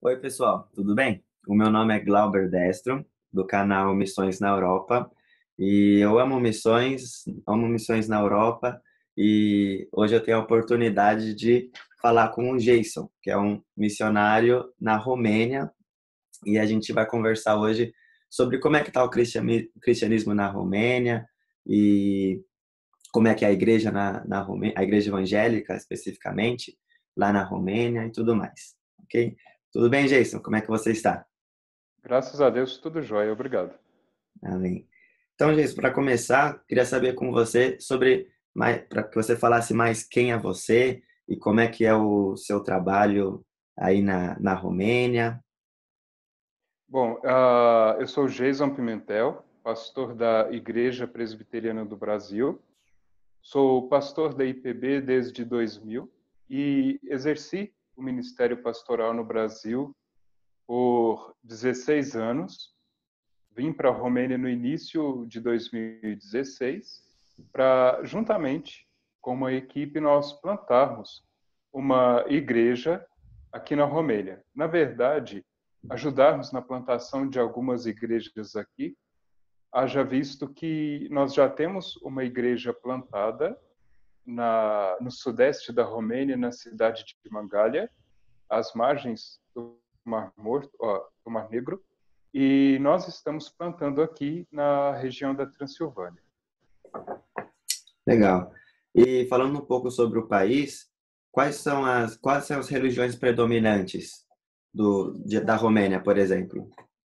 Oi, pessoal, tudo bem? O meu nome é Glauber Destro, do canal Missões na Europa, e eu amo missões na Europa, e hoje eu tenho a oportunidade de falar com o Jason, que é um missionário na Romênia, e a gente vai conversar hoje sobre como é que está o cristianismo na Romênia e como é que é a igreja na Romênia, a igreja evangélica especificamente, lá na Romênia e tudo mais, ok? Tudo bem, Jason? Como é que você está? Graças a Deus, tudo jóia. Obrigado. Amém. Então, Jason, para começar, queria saber com você sobre, para que você falasse mais quem é você e como é que é o seu trabalho aí na Romênia. Bom, eu sou Jason Pimentel, pastor da Igreja Presbiteriana do Brasil. Sou pastor da IPB desde 2000 e exerci o ministério pastoral no Brasil por 16 anos. Vim para a Romênia no início de 2016 para, juntamente com uma equipe, nós plantarmos uma igreja aqui na Romênia. Na verdade, ajudarmos na plantação de algumas igrejas aqui, haja visto que nós já temos uma igreja plantada no sudeste da Romênia, na cidade de Mangalha, às margens do Mar Morto, do Mar Negro, e nós estamos plantando aqui na região da Transilvânia. Legal. E falando um pouco sobre o país, quais são as religiões predominantes da Romênia, por exemplo?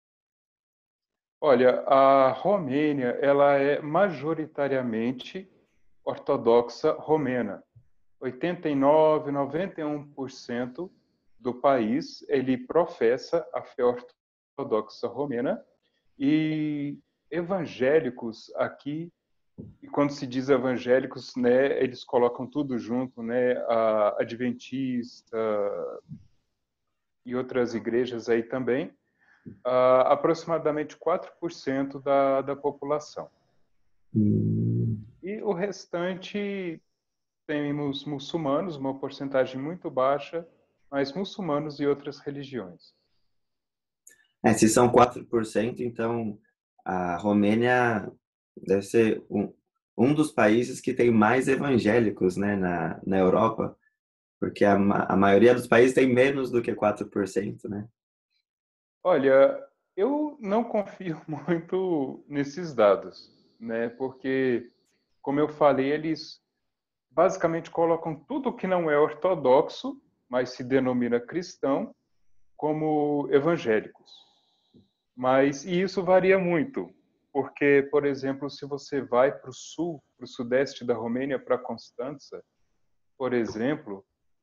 Olha, a Romênia, ela é majoritariamente ortodoxa romena. 89, 91% do país, ele professa a fé ortodoxa romena e evangélicos aqui, e quando se diz evangélicos, né, eles colocam tudo junto, né, a adventista e outras igrejas aí também, aproximadamente 4% da população. Hum, E o restante temos muçulmanos, uma porcentagem muito baixa, mas muçulmanos e outras religiões. Se são 4%, então a Romênia deve ser um dos países que tem mais evangélicos, né, na Europa, porque a maioria dos países tem menos do que 4%, né? Olha, eu não confio muito nesses dados, né? Porque, como eu falei, eles basicamente colocam tudo que não é ortodoxo, mas se denomina cristão, como evangélicos. E isso varia muito, porque, por exemplo, se você vai para o sul, para o sudeste da Romênia, para Constanța, por exemplo,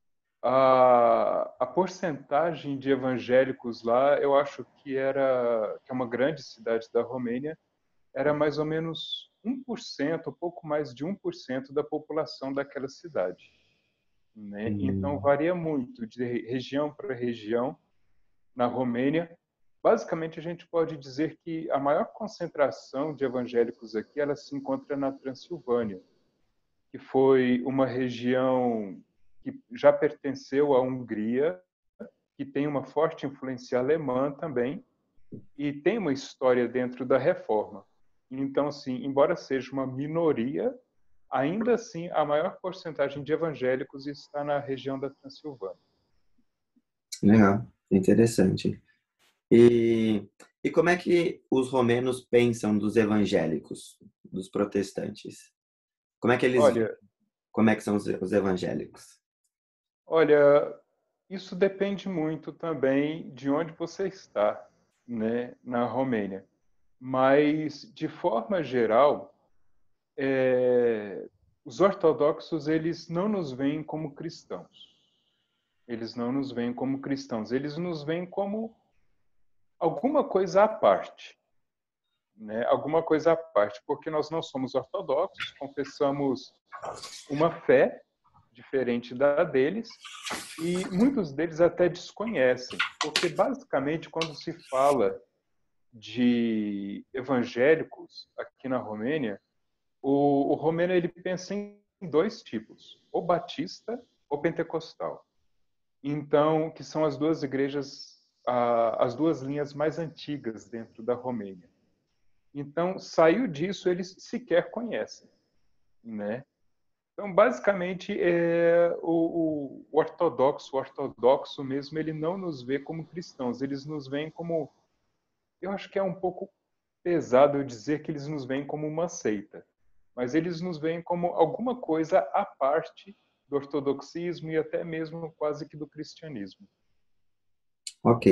a porcentagem de evangélicos lá, eu acho que é uma grande cidade da Romênia, era mais ou menos 1%, um pouco mais de 1% da população daquela cidade, né? Então Hum, varia muito de região para região na Romênia. Basicamente, a gente pode dizer que a maior concentração de evangélicos aqui, ela se encontra na Transilvânia, que foi uma região que já pertenceu à Hungria, que tem uma forte influência alemã também, e tem uma história dentro da Reforma. Então, assim, embora seja uma minoria, ainda assim a maior porcentagem de evangélicos está na região da Transilvânia. legal, interessante. E, e como é que os romenos pensam dos evangélicos, dos protestantes? Como é que eles veem? Olha, Como é que são os evangélicos? olha, isso depende muito também de onde você está, né, na Romênia. Mas, de forma geral, os ortodoxos eles não nos veem como cristãos. Eles não nos veem como cristãos. Eles nos veem como alguma coisa à parte, né? Alguma coisa à parte, porque nós não somos ortodoxos, confessamos uma fé diferente da deles e muitos deles até desconhecem, porque basicamente quando se fala de evangélicos aqui na Romênia, o romeno ele pensa em dois tipos, ou batista ou pentecostal. Então, que são as duas igrejas as duas linhas mais antigas dentro da Romênia. Então, saiu disso, eles sequer conhecem, né? Então, basicamente, o ortodoxo mesmo, ele não nos vê como cristãos, eles nos veem como, eu acho que é um pouco pesado eu dizer que eles nos veem como uma seita, mas eles nos veem como alguma coisa à parte do ortodoxismo e até mesmo quase que do cristianismo. Ok.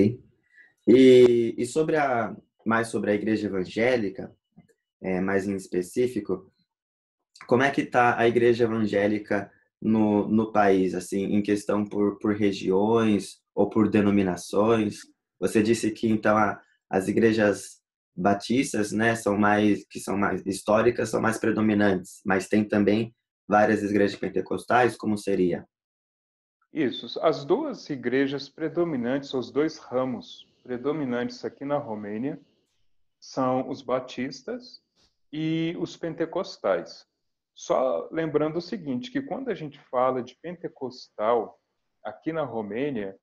E sobre mais sobre a igreja evangélica, mais em específico, como é que está a igreja evangélica no país, assim, em questão por regiões ou por denominações? Você disse que, então, as igrejas batistas, né, que são mais históricas, são mais predominantes, mas tem também várias igrejas pentecostais, como seria? Isso, as duas igrejas predominantes, os dois ramos predominantes aqui na Romênia, são os batistas e os pentecostais. Só lembrando o seguinte, que quando a gente fala de pentecostal aqui na Romênia,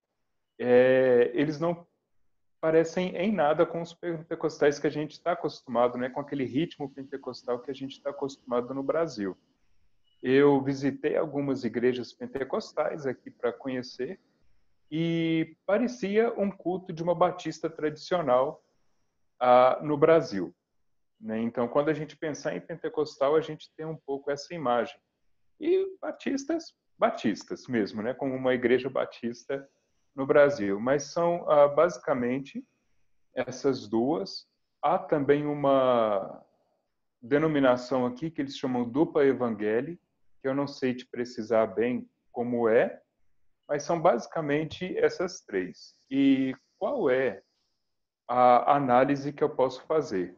eles não parecem em nada com os pentecostais que a gente está acostumado, né, com aquele ritmo pentecostal que a gente está acostumado no Brasil. Eu visitei algumas igrejas pentecostais aqui para conhecer e parecia um culto de uma batista tradicional no Brasil, né? Então, quando a gente pensar em pentecostal, a gente tem um pouco essa imagem. E batistas, batistas mesmo, né? Como uma igreja batista no Brasil. Mas são basicamente essas duas. Há também uma denominação aqui que eles chamam Dupla Evangelii, que eu não sei te precisar bem como é, mas são basicamente essas três. E qual é a análise que eu posso fazer?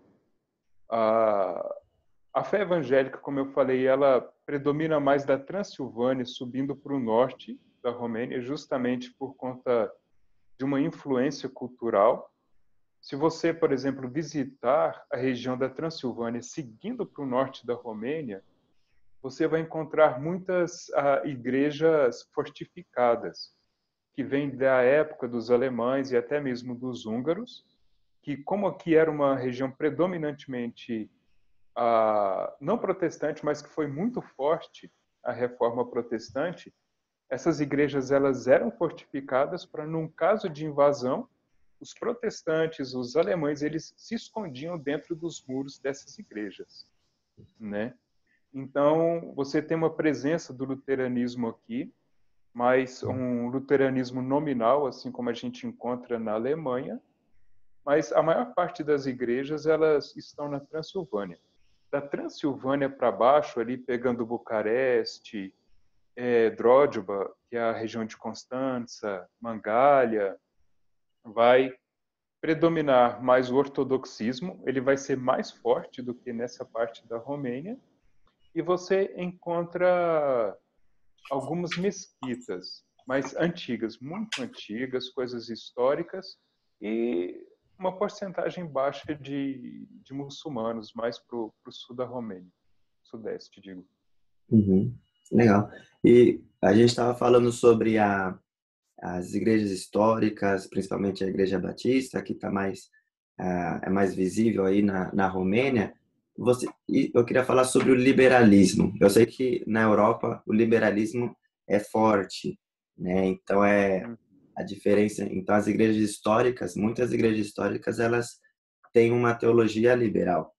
A, a fé evangélica, como eu falei, ela predomina mais da Transilvânia, subindo para o norte da Romênia, justamente por conta de uma influência cultural. Se você, por exemplo, visitar a região da Transilvânia, seguindo para o norte da Romênia, você vai encontrar muitas igrejas fortificadas, que vêm da época dos alemães e até mesmo dos húngaros, que, como aqui era uma região predominantemente não protestante, mas que foi muito forte a reforma protestante, essas igrejas elas eram fortificadas para, num caso de invasão, os protestantes, os alemães, eles se escondiam dentro dos muros dessas igrejas, né? Então, você tem uma presença do luteranismo aqui, mas um luteranismo nominal, assim como a gente encontra na Alemanha, mas a maior parte das igrejas elas estão na Transilvânia. Da Transilvânia para baixo, ali pegando Bucareste, Drogba, que é a região de Constanța, Mangalha, vai predominar mais o ortodoxismo, ele vai ser mais forte do que nessa parte da Romênia, e você encontra algumas mesquitas, mais antigas, muito antigas, coisas históricas, e uma porcentagem baixa de muçulmanos, mais para o sul da Romênia, sudeste, digo. Uhum. Legal. E a gente estava falando sobre as igrejas históricas, principalmente a Igreja Batista, que tá é mais visível aí na Romênia. E eu queria falar sobre o liberalismo. Eu sei que na Europa o liberalismo é forte, né? Então a diferença. Então as igrejas históricas, muitas igrejas históricas, elas têm uma teologia liberal.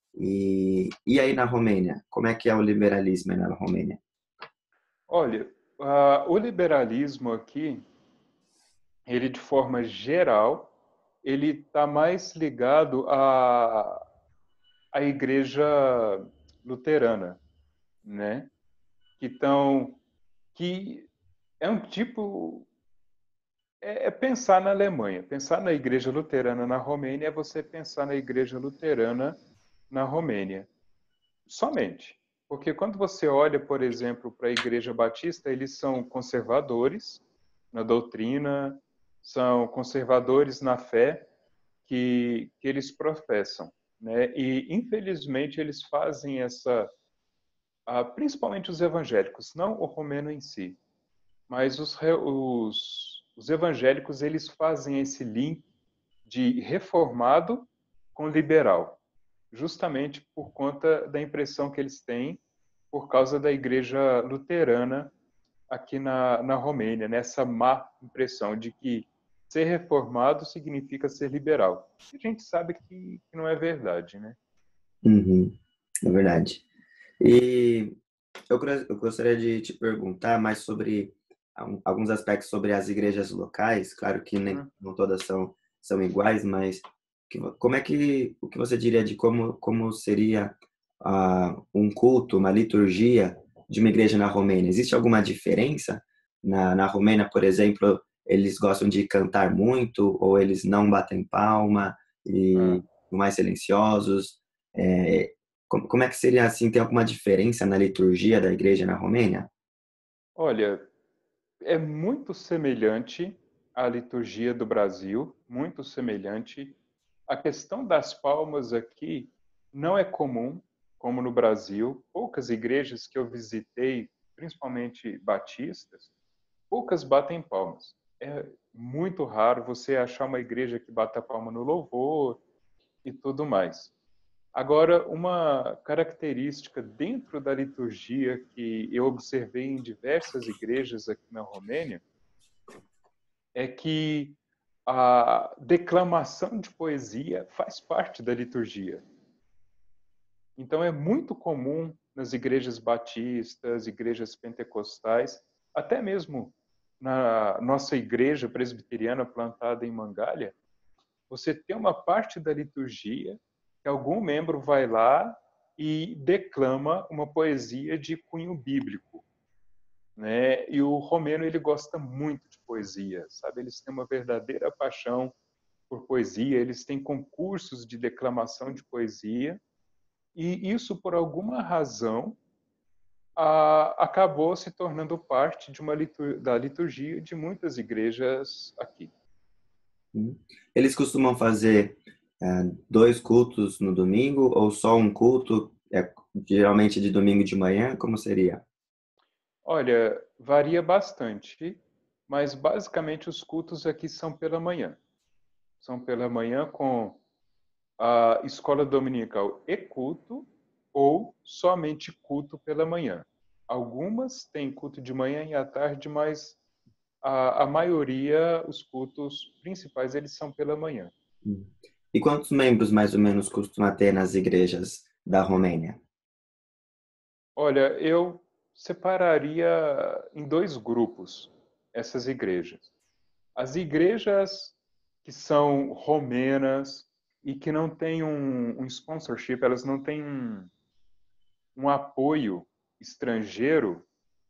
E aí na Romênia, como é que é o liberalismo aí na Romênia? Olha, o liberalismo aqui, ele de forma geral, ele está mais ligado à igreja luterana, né? Então, que é um tipo pensar na Alemanha, pensar na igreja luterana na Romênia é você pensar na igreja luterana na Romênia, somente. Porque quando você olha, por exemplo, para a igreja batista, eles são conservadores na doutrina, são conservadores na fé que eles professam, né? E infelizmente eles fazem principalmente os evangélicos, não o romeno em si, mas os evangélicos eles fazem esse link de reformado com liberal, justamente por conta da impressão que eles têm por causa da igreja luterana aqui na Romênia, nessa má impressão de que ser reformado significa ser liberal. E a gente sabe que não é verdade, né? Uhum, é verdade. E eu gostaria de te perguntar mais sobre alguns aspectos sobre as igrejas locais. Claro que nem Hum. não todas são iguais, mas como é que o que você diria de como seria um culto, uma liturgia de uma igreja na Romênia? Existe alguma diferença? Na Romênia, por exemplo, eles gostam de cantar muito ou eles não batem palma Ah. e são mais silenciosos? É, como é que seria assim? Tem alguma diferença na liturgia da igreja na Romênia? Olha, é muito semelhante à liturgia do Brasil, muito semelhante. A questão das palmas aqui não é comum, como no Brasil. Poucas igrejas que eu visitei, principalmente batistas, poucas batem palmas. É muito raro você achar uma igreja que bata palma no louvor e tudo mais. Agora, uma característica dentro da liturgia que eu observei em diversas igrejas aqui na Romênia é que a declamação de poesia faz parte da liturgia. Então, é muito comum nas igrejas batistas, igrejas pentecostais, até mesmo na nossa igreja presbiteriana plantada em Mangalha, você tem uma parte da liturgia que algum membro vai lá e declama uma poesia de cunho bíblico, né? E o romeno ele gosta muito de poesia, sabe? Eles têm uma verdadeira paixão por poesia, eles têm concursos de declamação de poesia e isso por alguma razão acabou se tornando parte de da liturgia de muitas igrejas aqui. Hum. Eles costumam fazer dois cultos no domingo ou só um culto, geralmente de domingo de manhã? Como seria? Olha, varia bastante, mas basicamente os cultos aqui são pela manhã. São pela manhã com a escola dominical e culto, ou somente culto pela manhã. Algumas têm culto de manhã e à tarde, mas a maioria, os cultos principais, eles são pela manhã. Hum. E quantos membros mais ou menos costuma ter nas igrejas da Romênia? Olha, eu separaria em dois grupos essas igrejas. As igrejas que são romenas e que não têm um sponsorship, elas não têm um apoio estrangeiro,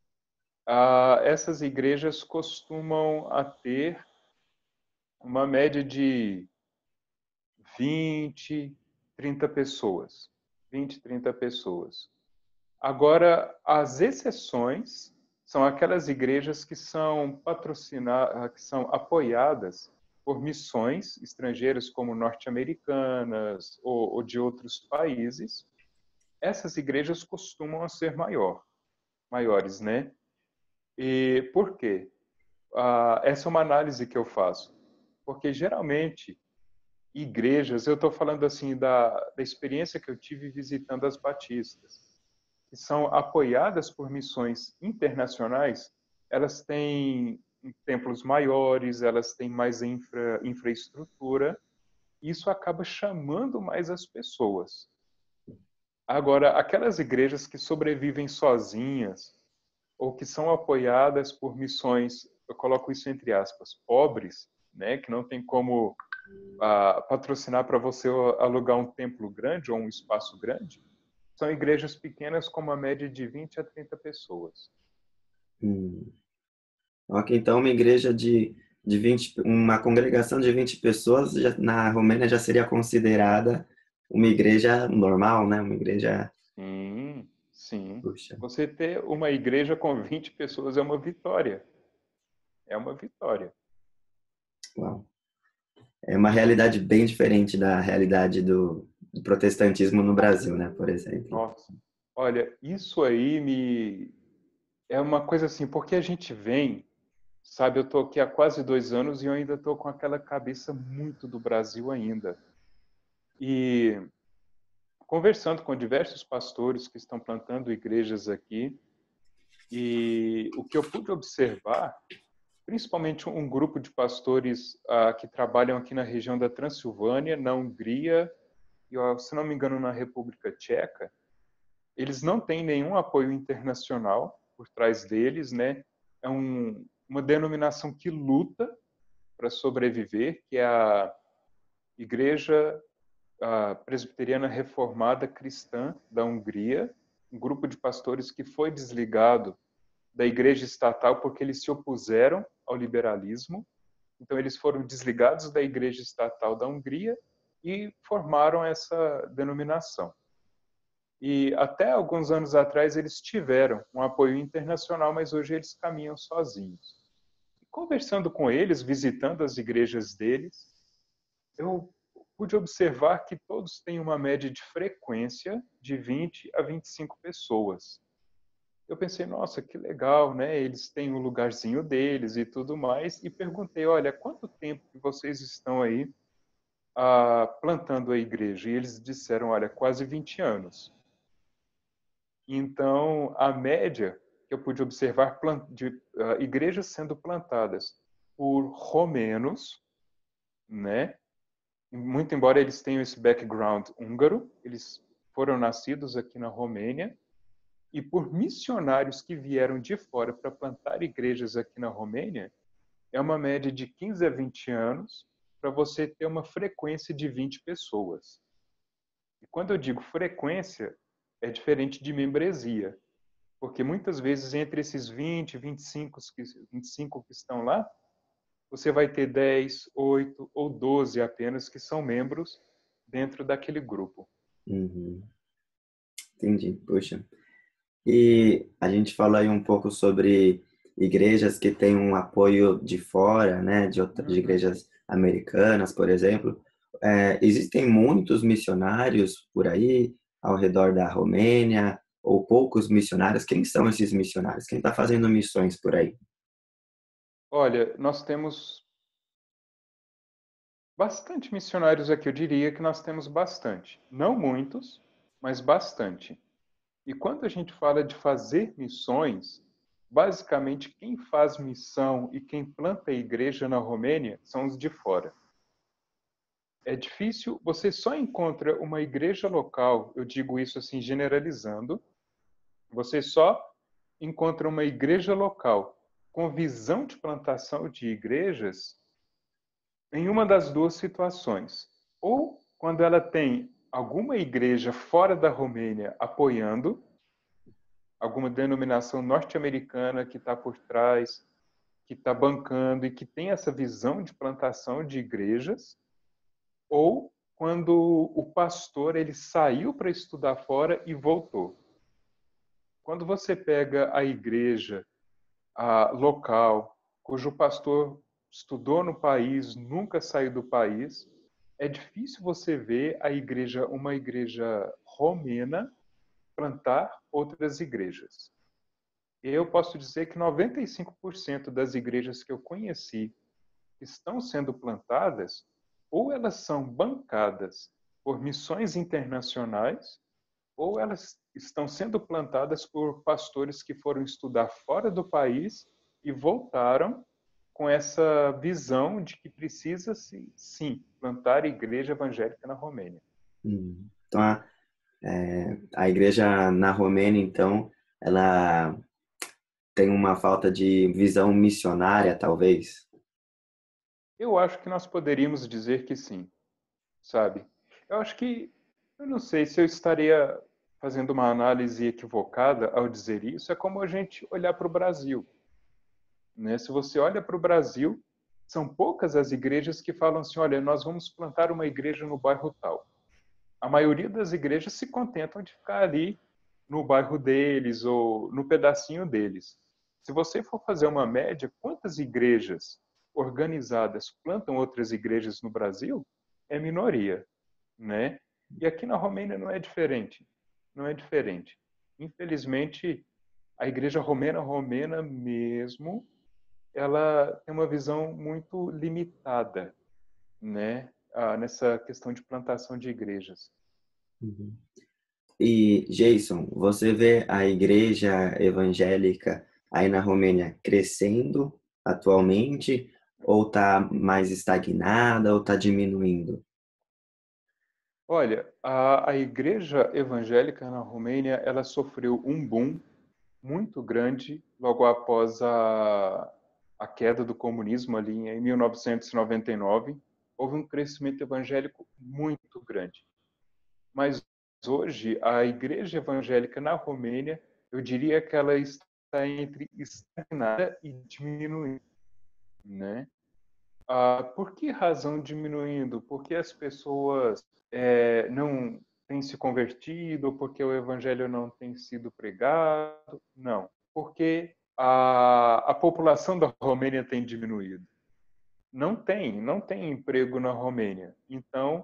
essas igrejas costumam a ter uma média de 20, 30 pessoas. 20, 30 pessoas. Agora, as exceções são aquelas igrejas que são patrocinadas, que são apoiadas por missões estrangeiras como norte-americanas ou de outros países. Essas igrejas costumam ser maiores, né? E por quê? Essa é uma análise que eu faço. Porque geralmente igrejas, eu estou falando assim da experiência que eu tive visitando as batistas, que são apoiadas por missões internacionais, elas têm templos maiores, elas têm mais infraestrutura, e isso acaba chamando mais as pessoas. Agora, aquelas igrejas que sobrevivem sozinhas ou que são apoiadas por missões, eu coloco isso entre aspas, pobres, né, que não tem como patrocinar para você alugar um templo grande ou um espaço grande, são igrejas pequenas com uma média de 20 a 30 pessoas. Hum. Ok, então uma igreja de 20, uma congregação de 20 pessoas na Romênia já seria considerada uma igreja normal, né? Uma igreja, Sim, sim. puxa, Você ter uma igreja com 20 pessoas é uma vitória. É uma vitória. uau. É uma realidade bem diferente da realidade do protestantismo no Brasil, né? Por exemplo. Nossa. Olha, isso aí é uma coisa assim, porque a gente vem Sabe, eu estou aqui há quase 2 anos e eu ainda estou com aquela cabeça muito do Brasil ainda. E conversando com diversos pastores que estão plantando igrejas aqui, e o que eu pude observar, principalmente um grupo de pastores que trabalham aqui na região da Transilvânia, na Hungria e, se não me engano, na República Tcheca, eles não têm nenhum apoio internacional por trás deles, né? É uma denominação que luta para sobreviver, que é a Igreja Presbiteriana Reformada Cristã da Hungria, um grupo de pastores que foi desligado da igreja estatal porque eles se opuseram ao liberalismo. Então, eles foram desligados da igreja estatal da Hungria e formaram essa denominação. E até alguns anos atrás eles tiveram um apoio internacional, mas hoje eles caminham sozinhos. E conversando com eles, visitando as igrejas deles, eu pude observar que todos têm uma média de frequência de 20 a 25 pessoas. Eu pensei, nossa, que legal, né? Eles têm o lugarzinho deles e tudo mais. E perguntei, olha, quanto tempo que vocês estão aí plantando a igreja? E eles disseram, olha, quase 20 anos. Então, a média que eu pude observar de igrejas sendo plantadas por romenos, né? Muito embora eles tenham esse background húngaro, eles foram nascidos aqui na Romênia, e por missionários que vieram de fora para plantar igrejas aqui na Romênia, é uma média de 15 a 20 anos para você ter uma frequência de 20 pessoas. E quando eu digo frequência, é diferente de membresia, porque muitas vezes entre esses 20, 25 que estão lá, você vai ter 10, 8 ou 12 apenas que são membros dentro daquele grupo. Uhum, entendi, poxa. E a gente falou aí um pouco sobre igrejas que têm um apoio de fora, né, de Uhum. igrejas americanas, por exemplo. Existem muitos missionários por aí, ao redor da Romênia, ou poucos missionários? Quem são esses missionários? Quem está fazendo missões por aí? Olha, nós temos bastante missionários aqui, eu diria que nós temos bastante. Não muitos, mas bastante. E quando a gente fala de fazer missões, basicamente quem faz missão e quem planta a igreja na Romênia são os de fora. É difícil, você só encontra uma igreja local, eu digo isso assim generalizando, você só encontra uma igreja local com visão de plantação de igrejas em uma das duas situações. Ou quando ela tem alguma igreja fora da Romênia apoiando, alguma denominação norte-americana que está por trás, que está bancando e que tem essa visão de plantação de igrejas, ou quando o pastor ele saiu para estudar fora e voltou. Quando você pega a igreja local, cujo pastor estudou no país, nunca saiu do país, é difícil você ver uma igreja romena plantar outras igrejas. Eu posso dizer que 95% das igrejas que eu conheci que estão sendo plantadas, ou elas são bancadas por missões internacionais, ou elas estão sendo plantadas por pastores que foram estudar fora do país e voltaram com essa visão de que precisa-se, sim, plantar igreja evangélica na Romênia. Então, a igreja na Romênia, então, ela tem uma falta de visão missionária, talvez? Eu acho que nós poderíamos dizer que sim, sabe? Eu acho que, eu não sei se eu estaria fazendo uma análise equivocada ao dizer isso, é como a gente olhar para o Brasil, né? Se você olha para o Brasil, são poucas as igrejas que falam assim, olha, nós vamos plantar uma igreja no bairro tal. A maioria das igrejas se contentam de ficar ali no bairro deles ou no pedacinho deles. Se você for fazer uma média, quantas igrejas organizadas plantam outras igrejas no Brasil? É minoria, né? E aqui na Romênia não é diferente. Não é diferente. Infelizmente, a igreja romena mesmo ela tem uma visão muito limitada, né, nessa questão de plantação de igrejas. Uhum. E, Jason, você vê a igreja evangélica aí na Romênia crescendo atualmente, ou está mais estagnada, ou está diminuindo? Olha, a igreja evangélica na Romênia, ela sofreu um boom muito grande logo após a queda do comunismo ali em 1999. Houve um crescimento evangélico muito grande. Mas hoje, a igreja evangélica na Romênia, eu diria que ela está entre estagnada e diminuindo, né? Por que razão diminuindo? Porque as pessoas não têm se convertido, porque o evangelho não tem sido pregado? Não, porque a população da Romênia tem diminuído. Não tem emprego na Romênia. Então,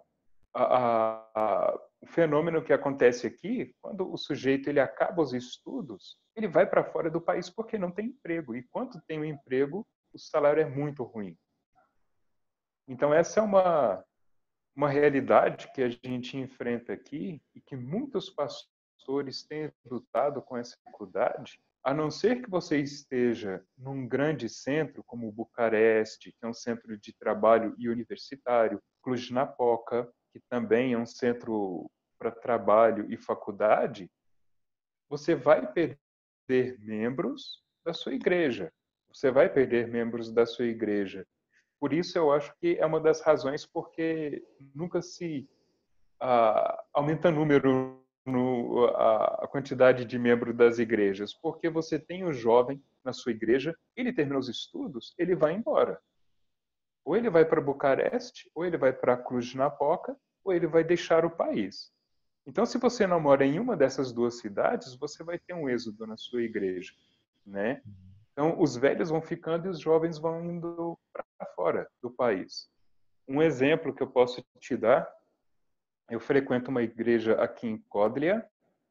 o fenômeno que acontece aqui, quando o sujeito ele acaba os estudos, ele vai para fora do país porque não tem emprego. E quando tem um emprego, o salário é muito ruim. Então, essa é uma realidade que a gente enfrenta aqui e que muitos pastores têm lutado com essa dificuldade, a não ser que você esteja num grande centro como Bucareste, que é um centro de trabalho e universitário, Cluj-Napoca, que também é um centro para trabalho e faculdade, você vai perder membros da sua igreja. Você vai perder membros da sua igreja. Por isso, eu acho que é uma das razões porque nunca se aumenta o número, a quantidade de membros das igrejas, porque você tem o jovem na sua igreja, ele termina os estudos, ele vai embora. Ou ele vai para Bucareste, ou ele vai para Cluj-Napoca, ou ele vai deixar o país. Então, se você não mora em uma dessas duas cidades, você vai ter um êxodo na sua igreja, né? Então, os velhos vão ficando e os jovens vão indo para fora do país. Um exemplo que eu posso te dar, eu frequento uma igreja aqui em Códlia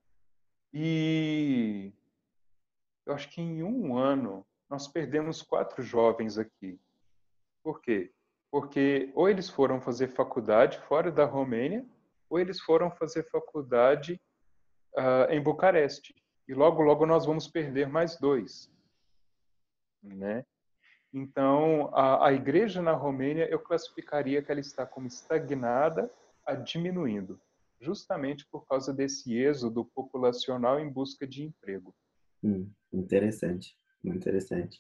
e eu acho que em um ano nós perdemos 4 jovens aqui. Por quê? Porque ou eles foram fazer faculdade fora da Romênia, ou eles foram fazer faculdade em Bucareste. E logo, logo nós vamos perder mais 2, né? Então, a igreja na Romênia, eu classificaria que ela está como estagnada a diminuindo, justamente por causa desse êxodo populacional em busca de emprego. Interessante, muito interessante.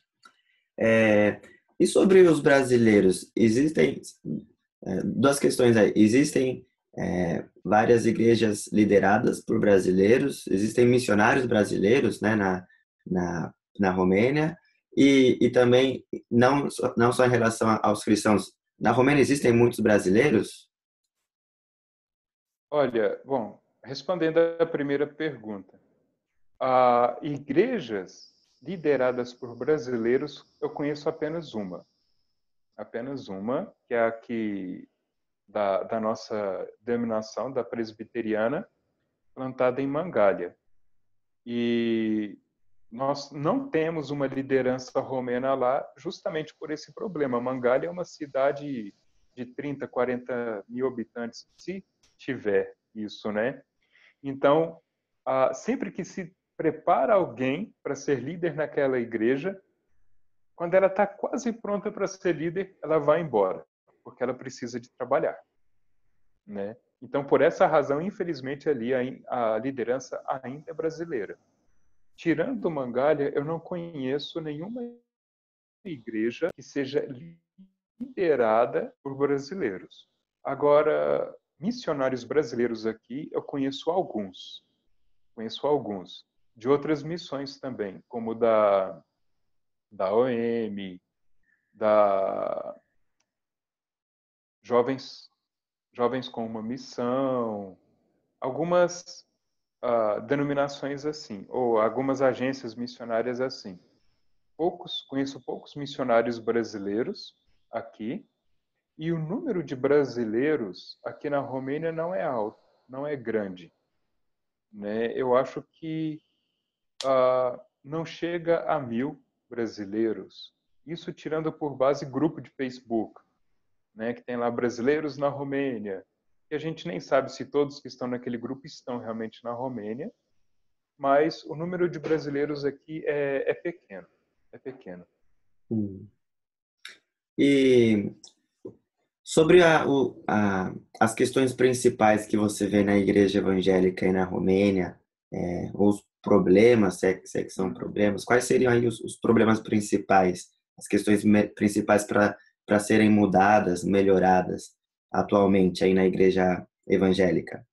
E sobre os brasileiros, existem duas questões aí. Existem várias igrejas lideradas por brasileiros, existem missionários brasileiros, né, na Romênia, e também, não só em relação aos cristãos, na Romênia existem muitos brasileiros? Olha, bom, respondendo à primeira pergunta, igrejas lideradas por brasileiros, eu conheço apenas uma, que é a que da nossa denominação, da presbiteriana, plantada em Mangália. E nós não temos uma liderança romena lá justamente por esse problema. Mangália é uma cidade de 30, 40 mil habitantes, se tiver isso, né? Então, sempre que se prepara alguém para ser líder naquela igreja, quando ela está quase pronta para ser líder, ela vai embora, porque ela precisa de trabalhar, né? Então, por essa razão, infelizmente, ali a liderança ainda é brasileira. Tirando Mangália, eu não conheço nenhuma igreja que seja liderada por brasileiros. Agora, missionários brasileiros aqui, eu conheço alguns. Conheço alguns. De outras missões também, como da OM, da Jovens, Jovens com uma Missão, algumas denominações assim, ou algumas agências missionárias assim. Conheço poucos missionários brasileiros aqui, e o número de brasileiros aqui na Romênia não é alto, não é grande, né? Eu acho que não chega a 1.000 brasileiros, Isso tirando por base grupo de Facebook, né, que tem lá brasileiros na Romênia, que a gente nem sabe se todos que estão naquele grupo estão realmente na Romênia, mas o número de brasileiros aqui é pequeno, é pequeno. Hum. E sobre as questões principais que você vê na igreja evangélica aí na Romênia, ou os problemas, se é que são Uhum. problemas, quais seriam aí os problemas principais, as questões principais para serem mudadas, melhoradas atualmente aí na igreja evangélica?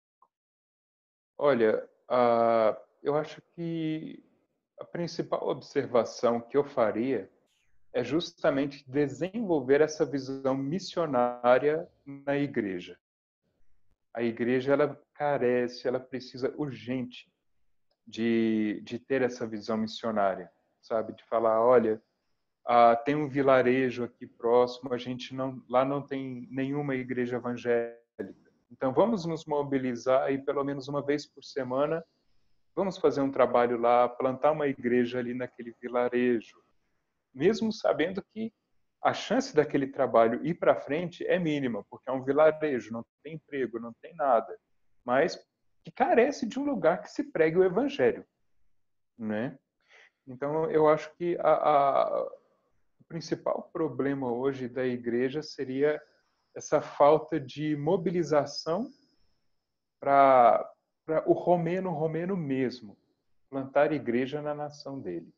Olha, eu acho que a principal observação que eu faria é justamente desenvolver essa visão missionária na igreja. A igreja ela carece, ela precisa urgente de ter essa visão missionária, sabe? De falar, olha, tem um vilarejo aqui próximo, a gente não, lá não tem nenhuma igreja evangélica. Então vamos nos mobilizar aí pelo menos uma vez por semana, vamos fazer um trabalho lá, plantar uma igreja ali naquele vilarejo, mesmo sabendo que a chance daquele trabalho ir para frente é mínima, porque é um vilarejo, não tem emprego, não tem nada, mas que carece de um lugar que se pregue o evangelho, né? Então, eu acho que o principal problema hoje da igreja seria essa falta de mobilização para o romeno mesmo, plantar igreja na nação dele.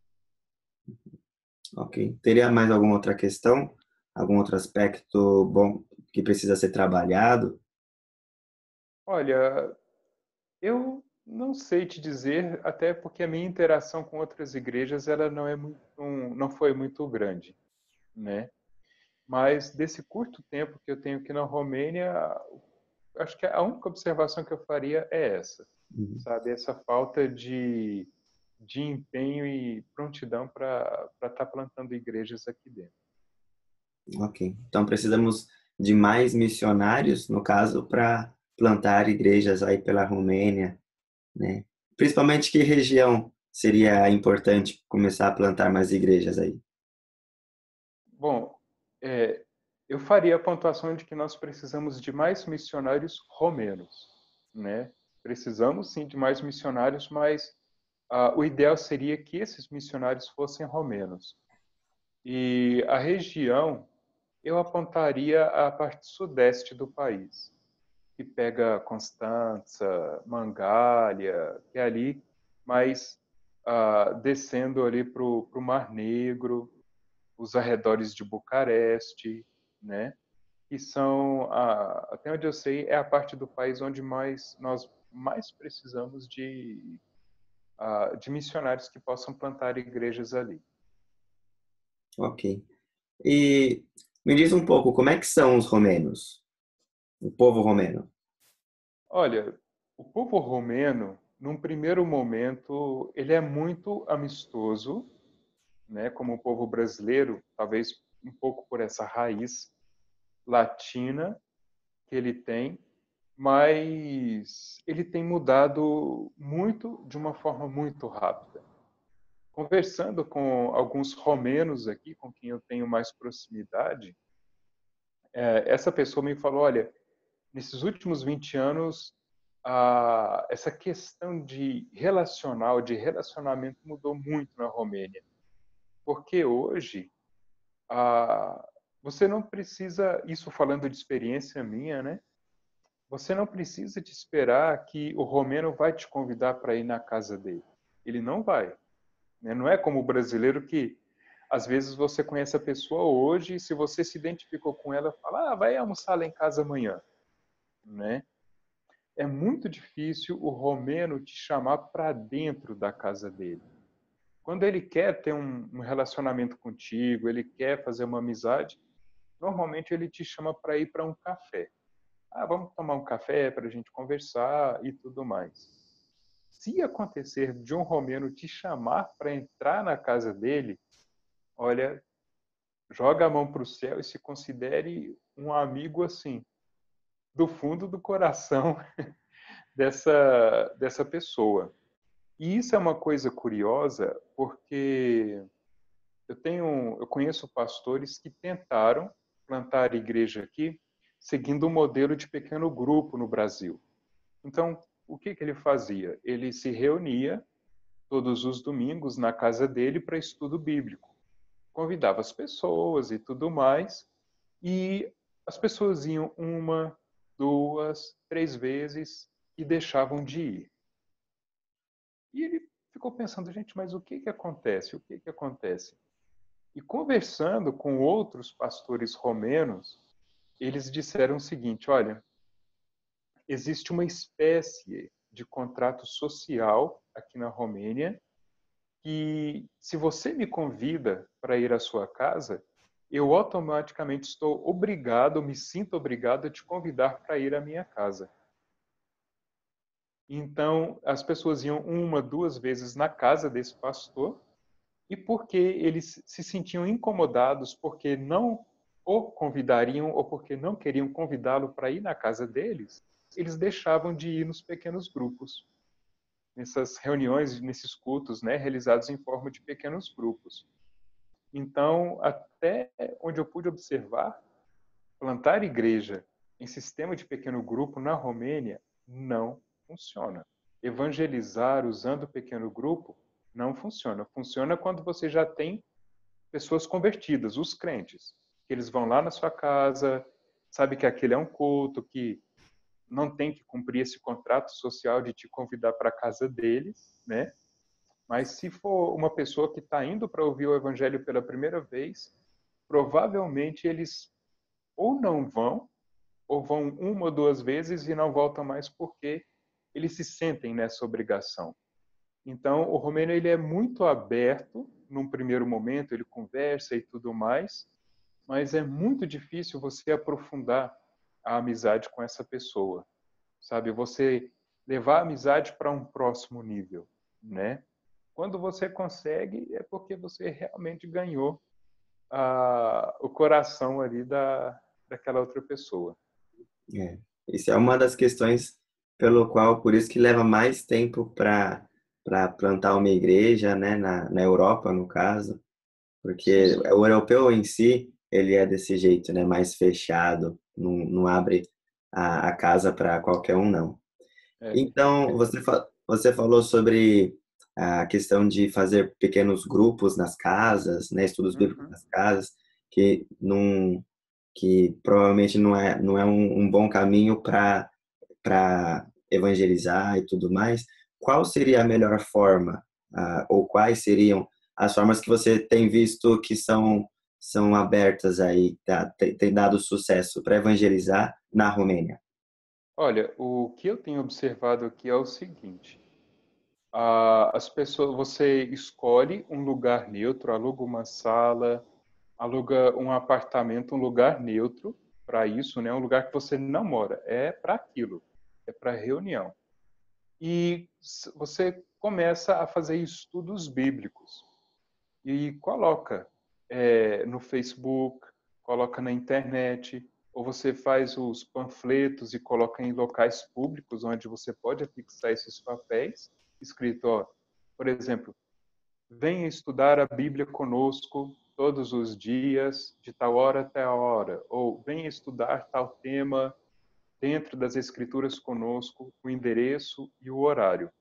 Ok. Teria mais alguma outra questão? Algum outro aspecto bom que precisa ser trabalhado? Olha, eu não sei te dizer, até porque a minha interação com outras igrejas ela não é muito, não foi muito grande, né? Mas desse curto tempo que eu tenho aqui na Romênia, acho que a única observação que eu faria é essa, Uhum. sabe? Essa falta de empenho e prontidão para estar plantando igrejas aqui dentro. Ok. Então precisamos de mais missionários, no caso, para plantar igrejas aí pela Romênia, né? Principalmente que região seria importante começar a plantar mais igrejas aí? Bom, é, eu faria a pontuação de que nós precisamos de mais missionários romenos, né? Precisamos sim de mais missionários, mas o ideal seria que esses missionários fossem romenos. E a região, eu apontaria a parte sudeste do país, que pega Constança, Mangália, que é ali, mas descendo ali para o Mar Negro, os arredores de Bucareste, né? Que são, até onde eu sei, é a parte do país onde nós mais precisamos de missionários que possam plantar igrejas ali. Ok. E me diz um pouco, como é que são os romenos? O povo romeno? Olha, o povo romeno, num primeiro momento, ele é muito amistoso, né? Como o povo brasileiro, talvez um pouco por essa raiz latina que ele tem, mas ele tem mudado muito de uma forma muito rápida. Conversando com alguns romenos aqui, com quem eu tenho mais proximidade, essa pessoa me falou: olha, nesses últimos 20 anos, essa questão de relacionamento mudou muito na Romênia. Porque hoje, ah, você não precisa, isso falando de experiência minha, né? Você não precisa de esperar que o romeno vai te convidar para ir na casa dele. Ele não vai, né? Não é como o brasileiro que às vezes você conhece a pessoa hoje e se você se identificou com ela, fala: vai almoçar lá em casa amanhã, né? É muito difícil o romeno te chamar para dentro da casa dele. Quando ele quer ter um relacionamento contigo, ele quer fazer uma amizade, normalmente ele te chama para ir para um café. Vamos tomar um café para a gente conversar e tudo mais. Se acontecer de um romeno te chamar para entrar na casa dele, olha, joga a mão para o céu e se considere um amigo assim, do fundo do coração dessa pessoa. E isso é uma coisa curiosa, porque eu conheço pastores que tentaram plantar igreja aqui seguindo um modelo de pequeno grupo no Brasil. Então, o que ele fazia? Ele se reunia todos os domingos na casa dele para estudo bíblico. Convidava as pessoas e tudo mais, e as pessoas iam uma, duas, três vezes e deixavam de ir. E ele ficou pensando, gente, mas o que acontece? O que acontece? E conversando com outros pastores romenos, eles disseram o seguinte: olha, existe uma espécie de contrato social aqui na Romênia que, se você me convida para ir à sua casa, eu automaticamente estou obrigado, me sinto obrigado a te convidar para ir à minha casa. Então, as pessoas iam uma, duas vezes na casa desse pastor, e porque eles se sentiam incomodados porque não o convidariam ou porque não queriam convidá-lo para ir na casa deles, eles deixavam de ir nos pequenos grupos, nessas reuniões, nesses cultos, né, realizados em forma de pequenos grupos. Então, até onde eu pude observar, plantar igreja em sistema de pequeno grupo na Romênia não funciona. Evangelizar usando pequeno grupo não funciona. Funciona quando você já tem pessoas convertidas, os crentes, que eles vão lá na sua casa, sabe que aquele é um culto, que não tem que cumprir esse contrato social de te convidar para a casa deles, né? Mas se for uma pessoa que está indo para ouvir o evangelho pela primeira vez, provavelmente eles ou não vão, ou vão uma ou duas vezes e não voltam mais porque eles se sentem nessa obrigação. Então, o romeno ele é muito aberto num primeiro momento, ele conversa e tudo mais, mas é muito difícil você aprofundar a amizade com essa pessoa, sabe? Você levar a amizade para um próximo nível, né? Quando você consegue, é porque você realmente ganhou o coração ali daquela outra pessoa. É. Isso é uma das questões pelo qual, por isso que leva mais tempo para plantar uma igreja, né, na Europa, no caso, porque Sim. o europeu em si, ele é desse jeito, né, mais fechado, não abre a casa para qualquer um, não. É. Então, você falou sobre a questão de fazer pequenos grupos nas casas, né, estudos bíblicos Uhum. nas casas, que não, que provavelmente não é um bom caminho para evangelizar e tudo mais. Qual seria a melhor forma, ou quais seriam as formas que você tem visto que são abertas aí, tem dado sucesso para evangelizar na Romênia? Olha, o que eu tenho observado aqui é o seguinte: as pessoas, você escolhe um lugar neutro, aluga uma sala, aluga um apartamento, um lugar neutro para isso, né? Um lugar que você não mora, é para aquilo, é para reunião. E você começa a fazer estudos bíblicos e coloca no Facebook, coloca na internet, ou você faz os panfletos e coloca em locais públicos onde você pode afixar esses papéis, escrito, ó, por exemplo, venha estudar a Bíblia conosco todos os dias, de tal hora até a hora, ou venha estudar tal tema dentro das Escrituras conosco, o endereço e o horário.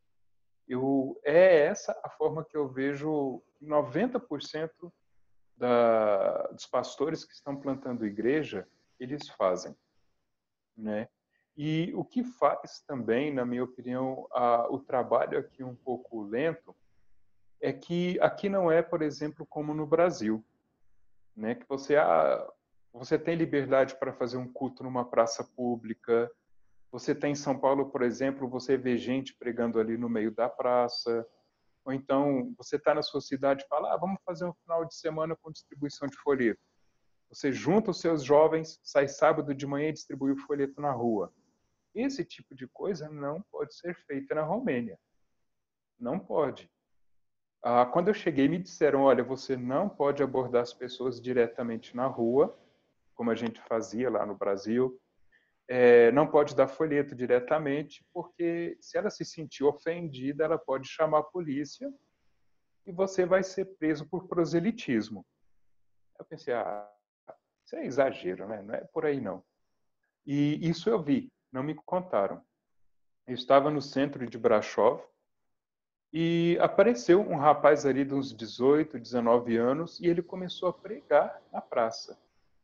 É essa a forma que eu vejo 90% dos pastores que estão plantando igreja, eles fazem, né? E o que faz também, na minha opinião, o trabalho aqui um pouco lento, é que aqui não é, por exemplo, como no Brasil, né? Que você tem liberdade para fazer um culto numa praça pública. Você tem em São Paulo, por exemplo, você vê gente pregando ali no meio da praça. Ou então você está na sua cidade e fala, vamos fazer um final de semana com distribuição de folheto. Você junta os seus jovens, sai sábado de manhã e distribui o folheto na rua. Esse tipo de coisa não pode ser feita na Romênia. Não pode. Quando eu cheguei, me disseram, olha, você não pode abordar as pessoas diretamente na rua, como a gente fazia lá no Brasil. Não pode dar folheto diretamente, porque se ela se sentir ofendida, ela pode chamar a polícia e você vai ser preso por proselitismo. Eu pensei, isso é exagero, né? Não é por aí não. E isso eu vi, não me contaram. Eu estava no centro de Brasov e apareceu um rapaz ali de uns 18, 19 anos e ele começou a pregar na praça.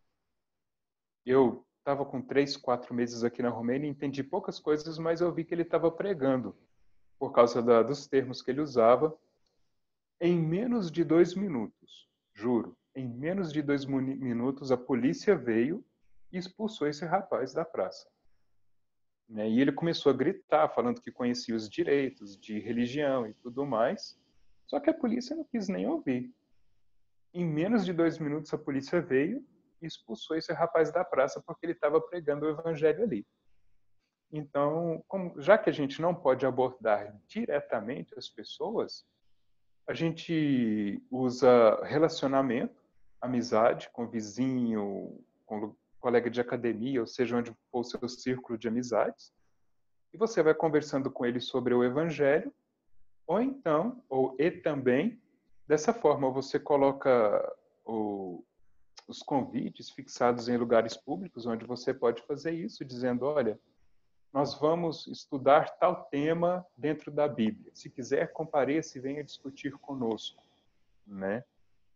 Eu estava com 3, 4 meses aqui na Romênia e entendi poucas coisas, mas eu vi que ele estava pregando por causa dos termos que ele usava. Em menos de 2 minutos, juro, em menos de 2 minutos a polícia veio e expulsou esse rapaz da praça. Né? E ele começou a gritar, falando que conhecia os direitos de religião e tudo mais. Só que a polícia não quis nem ouvir. Em menos de 2 minutos, a polícia veio e expulsou esse rapaz da praça porque ele estava pregando o evangelho ali. Então, já que a gente não pode abordar diretamente as pessoas, a gente usa relacionamento, amizade com vizinho, com colega de academia, ou seja, onde for o seu círculo de amizades, e você vai conversando com ele sobre o evangelho, ou então, e também, dessa forma, você coloca os convites fixados em lugares públicos, onde você pode fazer isso, dizendo, olha, nós vamos estudar tal tema dentro da Bíblia. Se quiser, compareça e venha discutir conosco, né?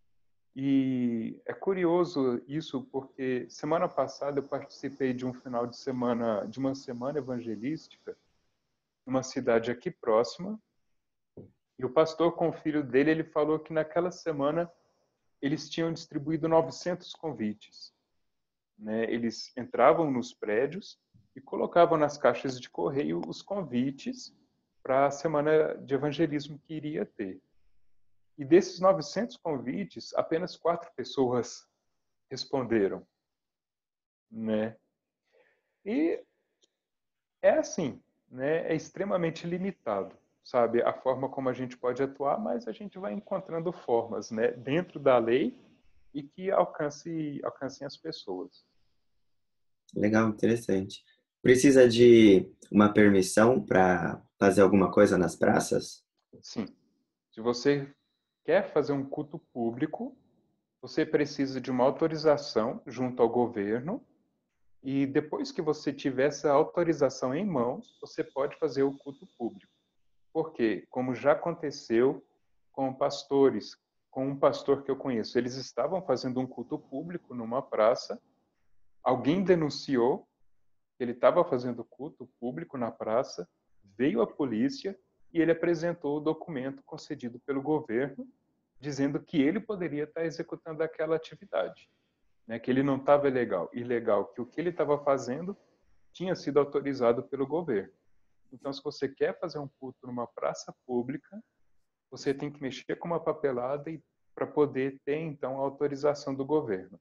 E é curioso isso porque semana passada eu participei de um final de semana, de uma semana evangelística, numa cidade aqui próxima, e o pastor com o filho dele, ele falou que naquela semana eles tinham distribuído 900 convites, né? Eles entravam nos prédios e colocavam nas caixas de correio os convites para a semana de evangelismo que iria ter. E desses 900 convites, apenas 4 pessoas responderam, né? E é assim, né? É extremamente limitado, sabe? A forma como a gente pode atuar, mas a gente vai encontrando formas, né? Dentro da lei e que alcancem as pessoas. Legal, interessante. Precisa de uma permissão para fazer alguma coisa nas praças? Sim. Se você quer fazer um culto público, você precisa de uma autorização junto ao governo e depois que você tiver essa autorização em mãos, você pode fazer o culto público. Porque, como já aconteceu com pastores, com um pastor que eu conheço, eles estavam fazendo um culto público numa praça, alguém denunciou que ele estava fazendo culto público na praça, veio a polícia e ele apresentou o documento concedido pelo governo, dizendo que ele poderia estar executando aquela atividade, né? Que ele não estava ilegal, que o que ele estava fazendo tinha sido autorizado pelo governo. Então, se você quer fazer um culto numa praça pública, você tem que mexer com uma papelada para poder ter, então, a autorização do governo.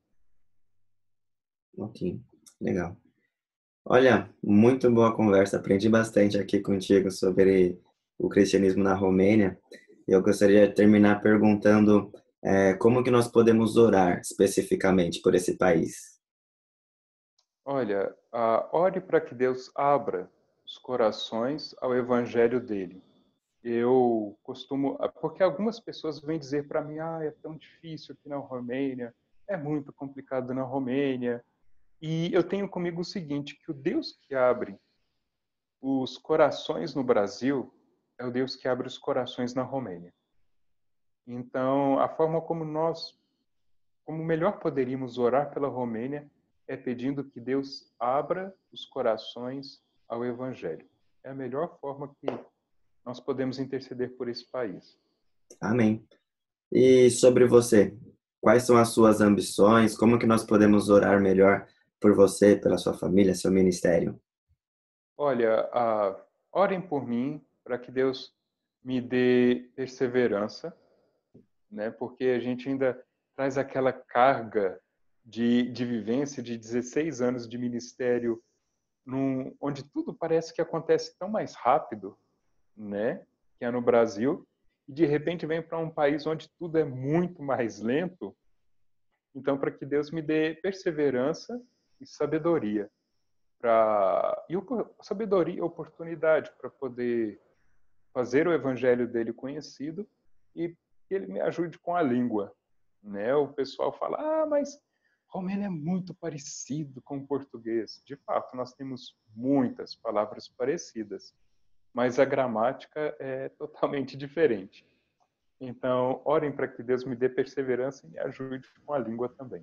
Ok, legal. Olha, muito boa conversa. Aprendi bastante aqui contigo sobre o cristianismo na Romênia. Eu gostaria de terminar perguntando, como que nós podemos orar especificamente por esse país? Olha, ore para que Deus abra os corações ao evangelho dele. Eu costumo, porque algumas pessoas vêm dizer para mim, é tão difícil aqui na Romênia, é muito complicado na Romênia. E eu tenho comigo o seguinte, que o Deus que abre os corações no Brasil é o Deus que abre os corações na Romênia. Então, a forma como melhor poderíamos orar pela Romênia é pedindo que Deus abra os corações ao Evangelho. É a melhor forma que nós podemos interceder por esse país. Amém. E sobre você, quais são as suas ambições? Como que nós podemos orar melhor por você, pela sua família, seu ministério? Olha, orem por mim para que Deus me dê perseverança, né? Porque a gente ainda traz aquela carga de vivência de 16 anos de ministério, onde tudo parece que acontece tão mais rápido, né? Que é no Brasil, e de repente vem para um país onde tudo é muito mais lento. Então, para que Deus me dê perseverança e sabedoria sabedoria e oportunidade para poder fazer o evangelho dele conhecido e que ele me ajude com a língua, né? O pessoal fala, mas romeno é muito parecido com o português. De fato, nós temos muitas palavras parecidas, mas a gramática é totalmente diferente. Então, orem para que Deus me dê perseverança e me ajude com a língua também.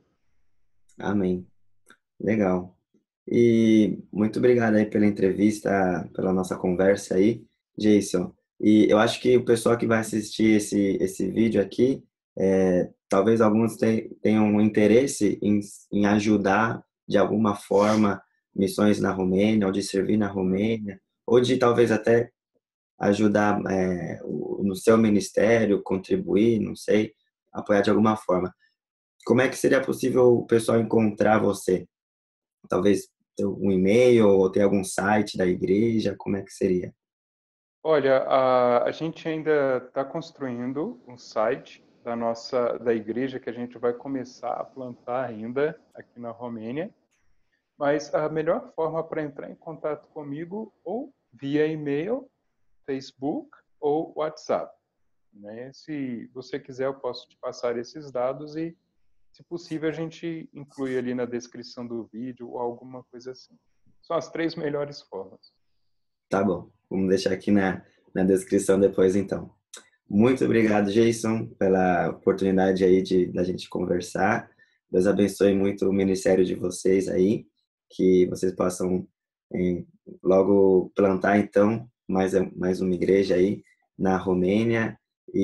Amém. Legal. E muito obrigado aí pela entrevista, pela nossa conversa aí, Jason. E eu acho que o pessoal que vai assistir esse vídeo aqui, talvez alguns tenham um interesse em ajudar de alguma forma missões na Romênia, ou de servir na Romênia, ou de talvez até ajudar no seu ministério, contribuir, não sei, apoiar de alguma forma. Como é que seria possível o pessoal encontrar você? Talvez ter um e-mail ou ter algum site da igreja? Como é que seria? Olha, a gente ainda está construindo um site da igreja que a gente vai começar a plantar ainda aqui na Romênia. Mas a melhor forma para entrar em contato comigo ou via e-mail, Facebook ou WhatsApp, né? Se você quiser, eu posso te passar esses dados e, se possível, a gente inclui ali na descrição do vídeo ou alguma coisa assim. São as 3 melhores formas. Tá bom, vamos deixar aqui na descrição depois então. Muito obrigado, Jason, pela oportunidade aí da gente conversar. Deus abençoe muito o ministério de vocês aí, que vocês possam eh, logo plantar então mais uma igreja aí na Romênia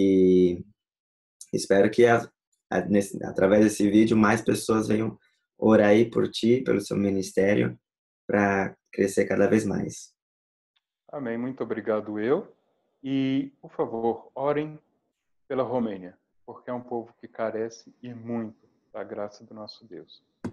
e espero que através desse vídeo mais pessoas venham orar aí por ti, pelo seu ministério, para crescer cada vez mais. Amém. Muito obrigado, eu. E, por favor, orem pela Romênia, porque é um povo que carece e muito da graça do nosso Deus.